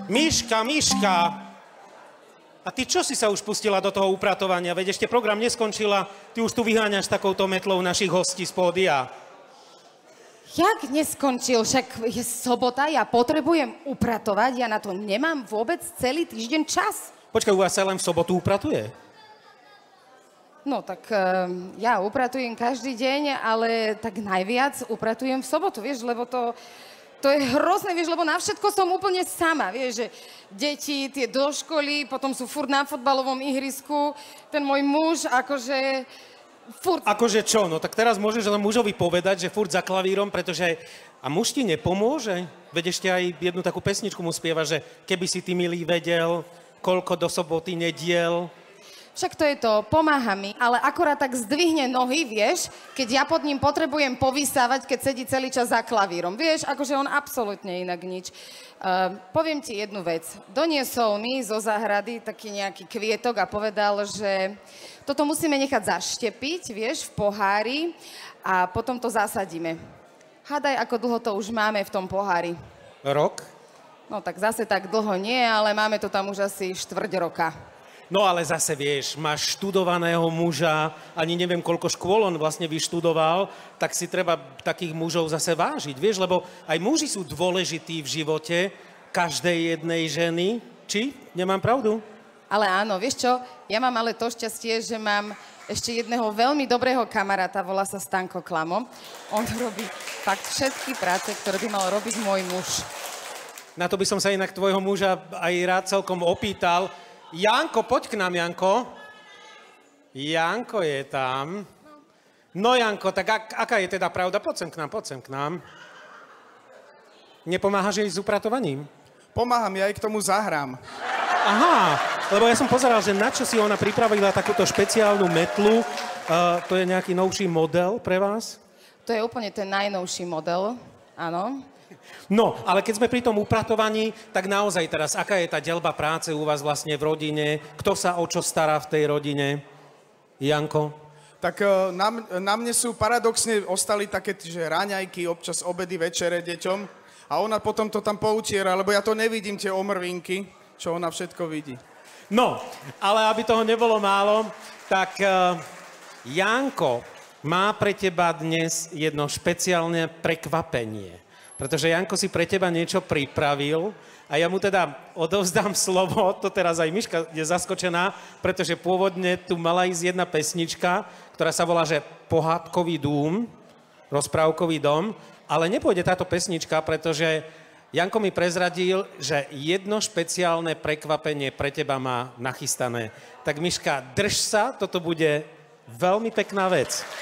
Miška, Miška! A ty čo si sa už pustila do toho upratovania? Veď ešte program neskončila, ty už tu vyháňaš takouto metlou našich hostí z pódia. Jak neskončil? Však je sobota, ja potrebujem upratovať, ja na to nemám vôbec celý týždeň čas. Počkaj, u vás sa len v sobotu upratuje? No tak ja upratujem každý deň, ale tak najviac upratujem v sobotu, vieš, lebo to je hrozné, vieš, lebo na všetko som úplne sama, vieš, že deti, tie do školy, potom sú furt na fotbalovom ihrisku, ten môj muž, akože furt... Akože čo? No tak teraz môžeš len mužovi povedať, že furt za klavírom, pretože... A muž ti nepomôže? Veď ešte aj jednu takú pesničku mu spieva, že keby si ty, milý, vedel, koľko do soboty nediel... Však to je to, pomáha mi, ale akorát tak zdvihne nohy, vieš, keď ja pod ním potrebujem povysávať, keď sedí celý čas za klavírom. Vieš, akože on absolútne inak nič. Poviem ti jednu vec. Doniesol mi zo záhrady taký nejaký kvietok a povedal, že toto musíme nechať zaštepiť, vieš, v pohári a potom to zasadíme. Hádaj, ako dlho to už máme v tom pohári. Rok? No tak zase tak dlho nie, ale máme to tam už asi 4 roka. No ale zase vieš, máš študovaného muža, ani neviem, koľko škôl on vlastne vyštudoval, tak si treba takých mužov zase vážiť, vieš, lebo aj muži sú dôležití v živote každej jednej ženy. Či? Nemám pravdu? Ale áno, vieš čo, ja mám ale to šťastie, že mám ešte jedného veľmi dobrého kamaráta, volá sa Stanko Klamo. On robí fakt všetky práce, ktoré by mal robiť môj muž. Na to by som sa inak tvojho muža aj rád celkom opýtal. Janko, poď k nám, Janko. Janko je tam. No, Janko, tak aká je teda pravda? Poď sem k nám. Nepomáhaš jej s upratovaním? Pomáham, ja jej k tomu zahrám. Aha, lebo ja som pozeral, že na čo si ona pripravila takúto špeciálnu metlu. To je nejaký novší model pre vás? To je úplne ten najnovší model, áno. No, ale keď sme pri tom upratovaní, tak naozaj teraz, aká je tá deľba práce u vás vlastne v rodine? Kto sa o čo stará v tej rodine? Janko? Tak na mne sú paradoxne ostali také, že raňajky, občas obedy, večere deťom. A ona potom to tam poutiera, lebo ja to nevidím, tie omrvinky, čo ona všetko vidí. No, ale aby toho nebolo málo, tak Janko má pre teba dnes jedno špeciálne prekvapenie. Pretože Janko si pre teba niečo pripravil a ja mu teda odovzdám slovo, to teraz aj Miška je zaskočená, pretože pôvodne tu mala ísť jedna pesnička, ktorá sa volá, že Pohádkový dům, rozprávkový dom, ale nepôjde táto pesnička, pretože Janko mi prezradil, že jedno špeciálne prekvapenie pre teba má nachystané. Tak Miška, drž sa, toto bude veľmi pekná vec.